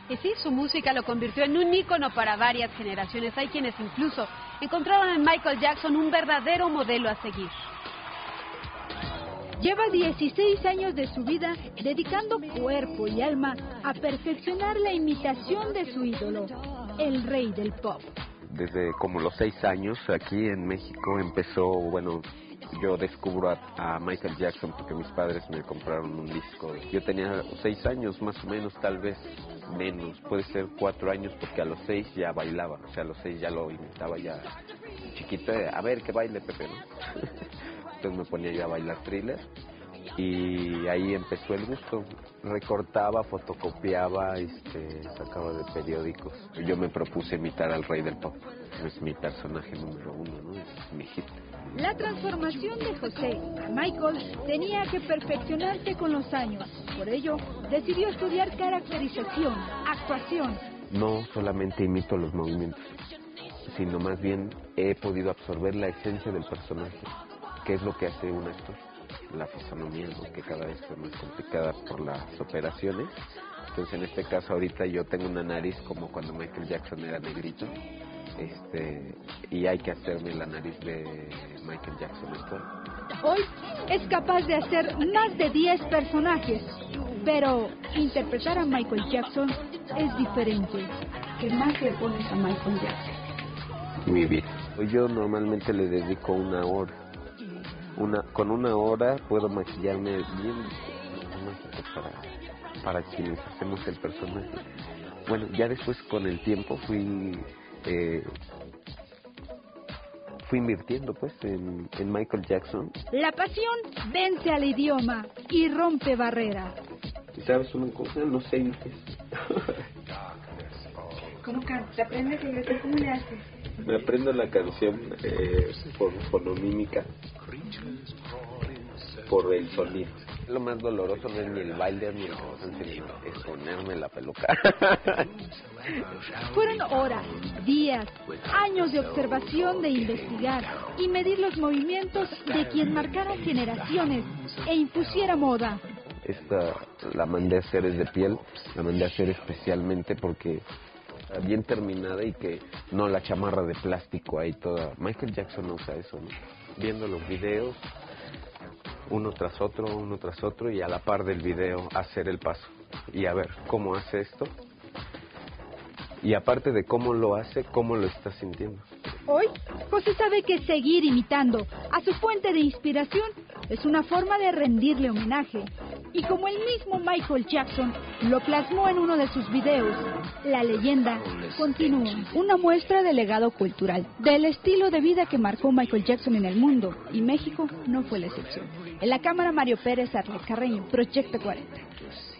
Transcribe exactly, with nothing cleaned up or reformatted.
Y sí, su música lo convirtió en un ícono para varias generaciones. Hay quienes incluso encontraron en Michael Jackson un verdadero modelo a seguir. Lleva dieciséis años de su vida dedicando cuerpo y alma a perfeccionar la imitación de su ídolo, el rey del pop. Desde como los seis años aquí en México empezó, bueno, yo descubro a, a Michael Jackson porque mis padres me compraron un disco. Yo tenía seis años más o menos, tal vez menos, puede ser cuatro años porque a los seis ya bailaba, o sea, a los seis ya lo imitaba ya chiquito, a ver que baile Pepe, ¿no? Entonces me ponía yo a bailar Thriller y ahí empezó el gusto. Recortaba, fotocopiaba, este, sacaba de periódicos. Yo me propuse imitar al rey del pop. Es mi personaje número uno, ¿no? Es mi hit. La transformación de José a Michael tenía que perfeccionarse con los años. Por ello, decidió estudiar caracterización, actuación. No solamente imito los movimientos, sino más bien he podido absorber la esencia del personaje. ¿Qué es lo que hace un actor? La fisonomía, ¿no? Que cada vez fue más complicada por las operaciones. Entonces, en este caso, ahorita yo tengo una nariz como cuando Michael Jackson era negrito, este, y hay que hacerme la nariz de Michael Jackson actual. Hoy es capaz de hacer más de diez personajes, pero interpretar a Michael Jackson es diferente. ¿Qué más le pones a Michael Jackson? Mi vida. Yo normalmente le dedico una hora. Una, con una hora puedo maquillarme bien para, para quienes hacemos el personaje. Bueno, ya después con el tiempo fui eh, fui invirtiendo pues en, en Michael Jackson. La pasión vence al idioma y rompe barreras. ¿Y sabes una cosa? No sé inglés. ¿Cómo cantas? ¿Te aprendes inglés? ¿Cómo le haces? Me aprendo la canción eh, por fonomímica, por el sonido. Lo más doloroso no es ni el baile ni el cansancio, sino es ponerme la peluca. Fueron horas, días, años de observación, de investigar y medir los movimientos de quien marcara generaciones e impusiera moda. Esta la mandé a hacer es de piel, la mandé a hacer especialmente porque bien terminada y que no la chamarra de plástico ahí toda. Michael Jackson no usa eso, ¿no? Viendo los videos uno tras otro, uno tras otro y a la par del video hacer el paso y a ver cómo hace esto y aparte de cómo lo hace, cómo lo está sintiendo. Hoy, José sabe que seguir imitando a su fuente de inspiración es una forma de rendirle homenaje. Y como el mismo Michael Jackson lo plasmó en uno de sus videos, la leyenda continúa. Una muestra del legado cultural, del estilo de vida que marcó Michael Jackson en el mundo, y México no fue la excepción. En la cámara, Mario Pérez, Arlet Carreño, Proyecto cuarenta.